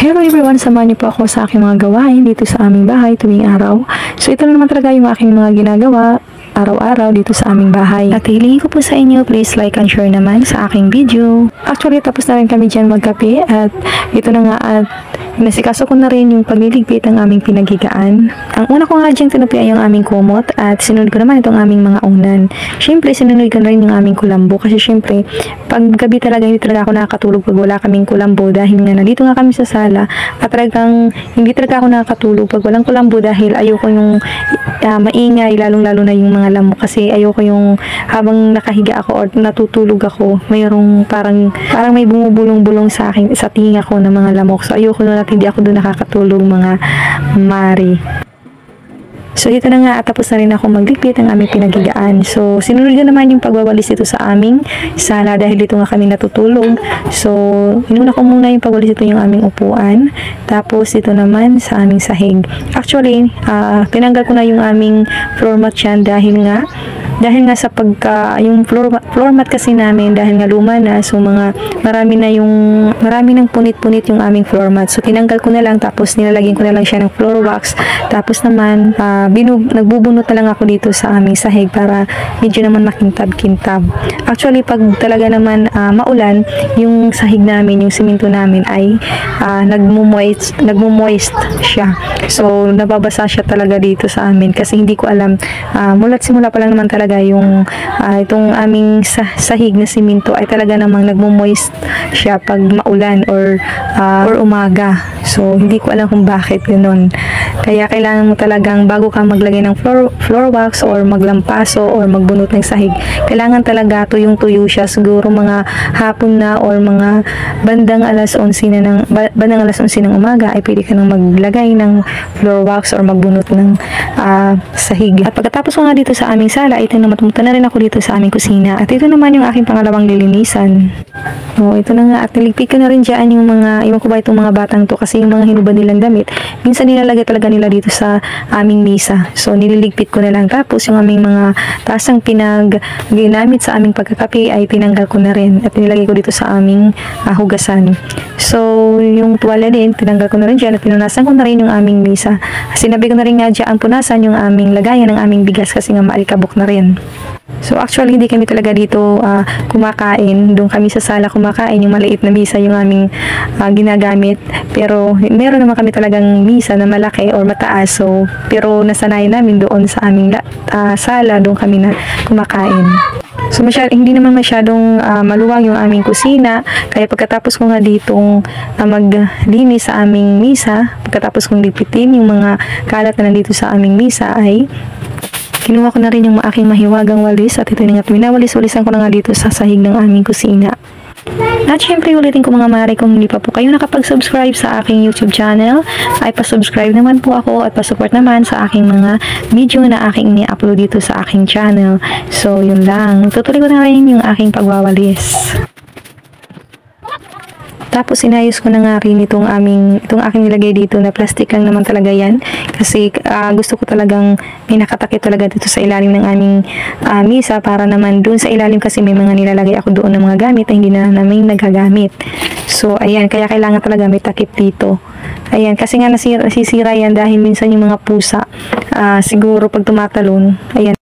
Hello everyone, samahan niyo po ako sa aking mga gawain dito sa aming bahay tuwing araw. So ito na naman talaga yung aking mga ginagawa araw-araw dito sa aming bahay. At hilingi ko po sa inyo, please like and share naman sa aking video. Actually, tapos na rin kami dyan magkape at ito na nga at nasikaso ko na rin yung pagliligpit ng aming pinaghigaan. Ang una ko nga dyan tinupi ay yung aming kumot at sinunod ko naman itong aming mga unan. Siyempre, sinunod ko na rin yung aming kulambo kasi siyempre, pag gabi talaga hindi talaga ako nakakatulog pag wala kaming kulambo dahil nga nandito nga kami sa sala at talagang hindi talaga ako nakakatulog pag walang kulambo dahil ayoko yung maingay, lalong-lalo na yung mga lamok kasi ayoko yung habang nakahiga ako or natutulog ako, mayroong parang may bumubulong-bulong sa akin, sa tinga ko ng mga lamok. So ayoko na hindi ako doon nakakatulog mga mari. So dito na nga at tapos na rin ako magligpit ng aming pinaghigaan. So sinunod ko naman yung pagwawalis dito sa aming sala dahil dito nga kami natutulog. So inuna ko muna yung pagwalis dito yung aming upuan. Tapos dito naman sa aming sahig. Actually, tinanggal ko na yung aming floor mat yan dahil nga sa yung floor mat kasi namin dahil nga luma na, so marami ng punit-punit yung aming floor mat. So tinanggal ko na lang tapos nilalagyan ko na lang siya ng floor wax. Tapos naman nagbubunot na lang ako dito sa aming sahig para medyo naman makintab-kintab. Actually pag talaga naman maulan, yung sahig namin, yung simento namin ay nagmo-moist siya. So nababasa siya talaga dito sa amin kasi hindi ko alam, mula't simula pa lang naman talaga yung itong aming sahig na simento ay talaga namang nagmo-moist siya pag maulan or umaga. So hindi ko alam kung bakit ganoon. Kaya kailangan mo talagang bago ka maglagay ng floor wax or maglampaso or magbunot ng sahig, kailangan talaga tuyong-tuyo siya. Siguro mga hapon na or mga bandang alas 11 ng umaga ay pwede ka nang maglagay ng floor wax or magbunot ng sahig. At pagkatapos ko nga dito sa aming sala, ito naman pumunta na rin ako dito sa aming kusina. At ito naman yung aking pangalawang lilinisan. Ito na nga at niligpit ko na rin dyan yung mga, iwan ko ba itong mga batang to kasi yung mga hinubad nilang damit, minsan nilalagay talaga nila dito sa aming misa. So nililigpit ko na lang. Tapos yung aming mga tasang ginamit sa aming pagkakape ay tinanggal ko na rin at nilagay ko dito sa aming hugasan. So yung tuwala din, tinanggal ko na rin dyan at pinunasan ko na rin yung aming misa. Sinabi ko na rin nga dyan punasan yung aming lagayan ng aming bigas kasi nga maalikabok na rin. So actually hindi kami talaga dito kumakain. Doon kami sa sala kumakain, yung maliit na misa yung aming ginagamit. Pero meron naman kami talagang misa na malaki or mataas. So pero nasanayan namin doon sa aming sala, doon kami na kumakain. So hindi naman masyadong maluwag yung aming kusina. Kaya pagkatapos ko nga ditong maglinis sa aming misa, pagkatapos kong lipitin yung mga kalat na nandito sa aming misa ay kinuha ko na rin yung aking mahiwagang walis at ito na nga winawalis-walisan ko na nga dito sa sahig ng aming kusina. At syempre ulitin ko mga mare, kung hindi pa po kayo nakapag-subscribe sa aking YouTube channel ay pa-subscribe naman po ako at pa-support naman sa aking mga video na aking ni-upload dito sa aking channel. So yun lang, tutuloy ko na rin yung aking pagwawalis. Tapos inayos ko na nga rin itong aking nilagay dito na plastic lang naman talaga yan kasi gusto ko talagang may nakatakip talaga dito sa ilalim ng aming misa para naman doon sa ilalim kasi may mga nilalagay ako doon ng mga gamit na hindi na namin nagagamit. So ayan, kaya kailangan talaga may takip dito. Ayan, kasi nga nasisira yan dahil minsan yung mga pusa siguro pag tumatalon, ayan,